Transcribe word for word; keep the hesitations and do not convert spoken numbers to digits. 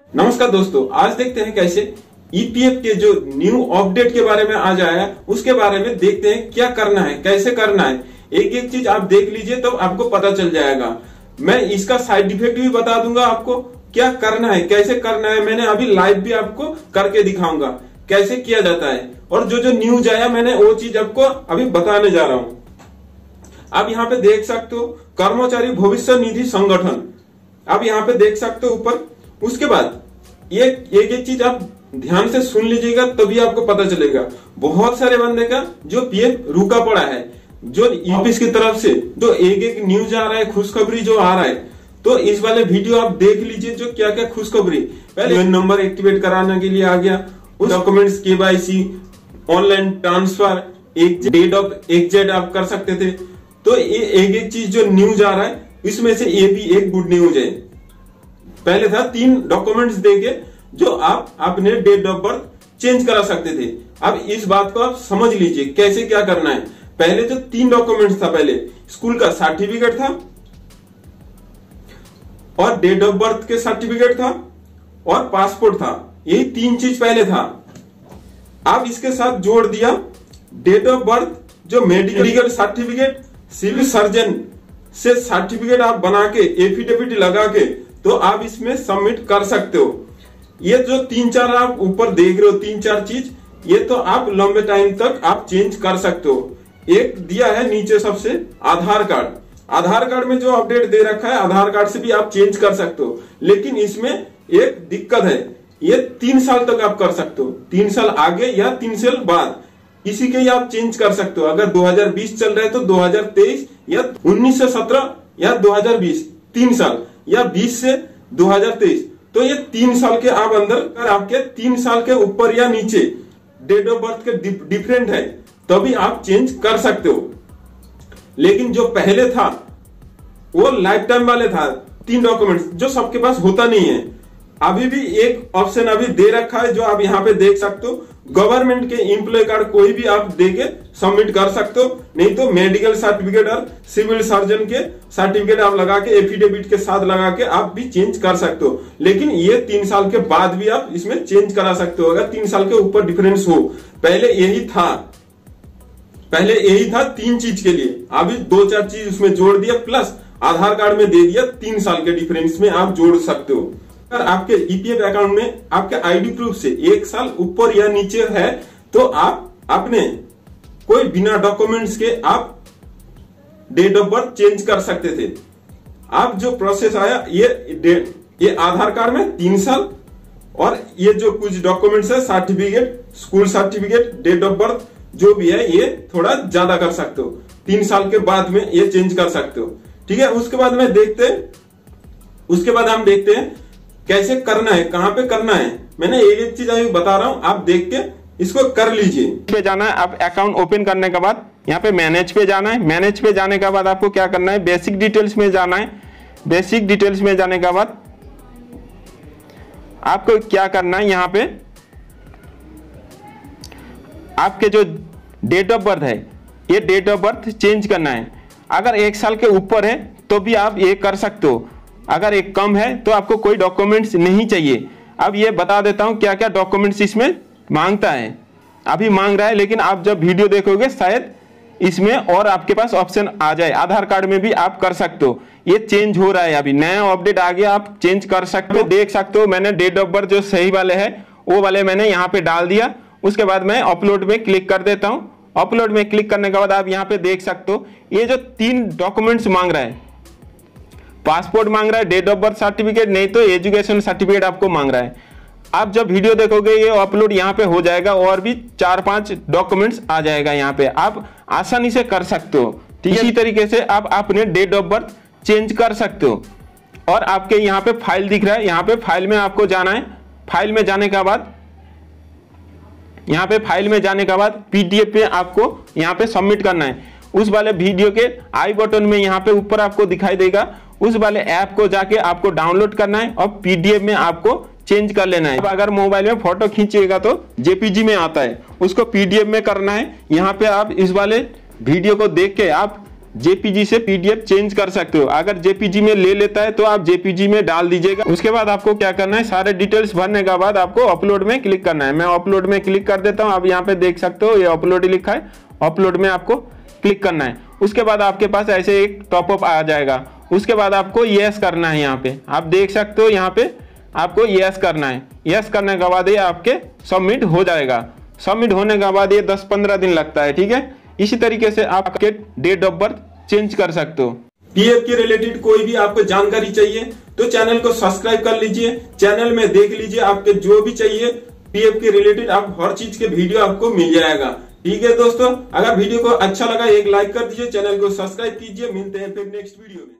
नमस्कार दोस्तों, आज देखते हैं कैसे ईपीएफ के जो न्यू अपडेट के बारे में आज आया है उसके बारे में देखते हैं क्या करना है, कैसे करना है। एक एक चीज आप देख लीजिए तो आपको पता चल जाएगा। मैं इसका साइड इफेक्ट भी बता दूंगा, आपको क्या करना है, कैसे करना है। मैंने अभी लाइव भी आपको करके दिखाऊंगा कैसे किया जाता है, और जो जो न्यूज आया मैंने वो चीज आपको अभी बताने जा रहा हूं। आप यहाँ पे देख सकते हो कर्मचारी भविष्य निधि संगठन, आप यहाँ पे देख सकते हो ऊपर। उसके बाद ये एक एक चीज आप ध्यान से सुन लीजिएगा तभी आपको पता चलेगा। बहुत सारे बंदे का जो पीएफ रुका पड़ा है, जो ऑफिस की तरफ से जो एक एक न्यूज आ रहा है, खुशखबरी जो आ रहा है, तो इस वाले वीडियो आप देख लीजिए जो क्या क्या खुशखबरी। पहले नंबर एक्टिवेट कराने के लिए आ गया, उस डॉक्यूमेंट्स केवाईसी, ऑनलाइन ट्रांसफर, एक डेट ऑफ एग्जिट आप कर सकते थे। तो ये एक एक चीज जो न्यूज आ रहा है इसमें से ये भी एक गुड न्यूज है। पहले था तीन डॉक्यूमेंट्स देके जो आप अपने डेट ऑफ बर्थ चेंज करा सकते थे। अब इस बात को आप समझ लीजिए कैसे क्या करना है। पहले जो तीन डॉक्यूमेंट्स था, पहले स्कूल का सर्टिफिकेट था और डेट ऑफ बर्थ के सर्टिफिकेट था और पासपोर्ट था। यही तीन चीज पहले था। अब इसके साथ जोड़ दिया डेट ऑफ बर्थ, जो मेडिकल सर्टिफिकेट, सिविल सर्जन से सर्टिफिकेट आप बना के एफिडेविट लगा के तो आप इसमें सबमिट कर सकते हो। ये जो तीन चार आप ऊपर देख रहे हो, तीन चार चीज, ये तो आप लंबे टाइम तक आप चेंज कर सकते हो। एक दिया है नीचे सबसे आधार कार्ड। आधार कार्ड में जो अपडेट दे रखा है, आधार कार्ड से भी आप चेंज कर सकते हो, लेकिन इसमें एक दिक्कत है, ये तीन साल तक आप कर सकते हो। तीन साल आगे या तीन साल बाद इसी के ही आप चेंज कर सकते हो। अगर दो हज़ार बीस चल रहा है तो दो हज़ार तेईस या उन्नीस से सत्रह या दो हज़ार बीस, तीन साल, या बीस से दो हज़ार तेईस। तो ये तीन साल के आप अंदर, अगर आपके तीन साल के ऊपर या नीचे डेट ऑफ बर्थ के डिफरेंट है तभी तो आप चेंज कर सकते हो। लेकिन जो पहले था वो लाइफ टाइम वाले था, तीन डॉक्यूमेंट्स, जो सबके पास होता नहीं है। अभी भी एक ऑप्शन अभी दे रखा है जो आप यहाँ पे देख सकते हो, गवर्नमेंट के एम्प्लॉय कार्ड कोई भी आप देके सबमिट कर सकते हो। नहीं तो मेडिकल सर्टिफिकेट और सिविल सर्जन के सर्टिफिकेट आप लगा के एफिडेविट के साथ लगा के आप भी चेंज कर सकते हो। लेकिन ये तीन साल के बाद भी आप इसमें चेंज करा सकते हो अगर तीन साल के ऊपर डिफरेंस हो। पहले यही था, पहले यही था तीन चीज के लिए, अभी दो चार चीज उसमें जोड़ दिया, प्लस आधार कार्ड में दे दिया तीन साल के डिफरेंस में आप जोड़ सकते हो। अगर आपके ईपीएफ अकाउंट में आपके आईडी प्रूफ से एक साल ऊपर या नीचे है तो आप अपने कोई बिना डॉक्यूमेंट्स के आप डेट ऑफ बर्थ चेंज कर सकते थे। आप जो प्रोसेस आया, ये ये आधार कार्ड में तीन साल और ये जो कुछ डॉक्यूमेंट्स है, certificate, school certificate, date of birth जो भी है, ये थोड़ा ज्यादा कर सकते हो। तीन साल के बाद में ये चेंज कर सकते हो, ठीक है। उसके बाद में देखते हैं उसके बाद हम देखते हैं कैसे करना है, कहां पे करना है। मैंने एक एक चीज अभी बता रहा हूं, आप देख के इसको कर लीजिए। पे जाना है, आप अकाउंट ओपन करने के बाद यहाँ पे मैनेज पे जाना है। मैनेज पे जाने के बाद आपको क्या करना है, बेसिक डिटेल्स में जाना है। बेसिक डिटेल्स में जाने के बाद आपको क्या करना है, यहाँ पे आपके जो डेट ऑफ बर्थ है, ये डेट ऑफ बर्थ चेंज करना है। अगर एक साल के ऊपर है तो भी आप ये कर सकते हो, अगर एक कम है तो आपको कोई डॉक्यूमेंट्स नहीं चाहिए। अब ये बता देता हूं क्या क्या डॉक्यूमेंट्स इसमें मांगता है। अभी मांग रहा है, लेकिन आप जब वीडियो देखोगे शायद इसमें और आपके पास ऑप्शन आ जाए। आधार कार्ड में भी आप कर सकते हो, ये चेंज हो रहा है, अभी नया अपडेट आ गया, आप चेंज कर सकते हो। देख सकते हो मैंने डेट ऑफ बर्थ जो सही वाले है वो वाले मैंने यहाँ पे डाल दिया। उसके बाद मैं अपलोड में क्लिक कर देता हूँ। अपलोड में क्लिक करने के बाद आप यहाँ पे देख सकते हो ये जो तीन डॉक्यूमेंट्स मांग रहा है, पासपोर्ट मांग रहा है, डेट ऑफ बर्थ सर्टिफिकेट, नहीं तो एजुकेशन सर्टिफिकेट आपको मांग रहा है। आप जब वीडियो देखोगे ये अपलोड यहाँ पे हो जाएगा और भी चार पांच डॉक्यूमेंट्स आ जाएगा यहाँ पे, आप आसानी से कर सकते हो, ठीक है। इसी तरीके से आप अपने डेट ऑफ बर्थ चेंज कर सकते हो। और आपके यहाँ पे फाइल दिख रहा है, यहाँ पे फाइल में आपको जाना है। फाइल में जाने के बाद यहाँ पे फाइल में जाने के बाद पीडीएफ में आपको यहाँ पे सबमिट करना है। उस वाले वीडियो के आई बटन में यहाँ पे ऊपर आपको दिखाई देगा, उस वाले ऐप को जाके आपको डाउनलोड करना है और पीडीएफ में आपको चेंज कर लेना है। अब अगर मोबाइल में फोटो खींचिएगा तो जेपीजी में आता है, उसको पीडीएफ में करना है। यहाँ पे आप इस वाले वीडियो को देख के आप जेपीजी से पीडीएफ चेंज कर सकते हो। अगर जेपीजी में ले लेता है तो आप जेपीजी में डाल दीजिएगा। उसके बाद आपको क्या करना है, सारे डिटेल्स भरने के बाद आपको अपलोड में क्लिक करना है। मैं अपलोड में क्लिक कर देता हूँ। आप यहाँ पे देख सकते हो ये अपलोड ही लिखा है, अपलोड में आपको क्लिक करना है। उसके बाद आपके पास ऐसे एक टॉपअप आ जाएगा। उसके बाद आपको यस करना है। यहाँ पे आप देख सकते हो, यहाँ पे आपको यस करना है। यस करने के बाद ये आपके सबमिट हो जाएगा। सबमिट होने के बाद ये दस पंद्रह दिन लगता है, ठीक है। इसी तरीके से आप आपके डेट ऑफ बर्थ चेंज कर सकते हो। पीएफ के रिलेटेड कोई भी आपको जानकारी चाहिए तो चैनल को सब्सक्राइब कर लीजिए, चैनल में देख लीजिए, आपके जो भी चाहिए पीएफ के रिलेटेड आप हर चीज के वीडियो आपको मिल जाएगा। ठीक है दोस्तों, अगर वीडियो को अच्छा लगा एक लाइक कर दीजिए, चैनल को सब्सक्राइब कीजिए। मिलते हैं फिर नेक्स्ट वीडियो में।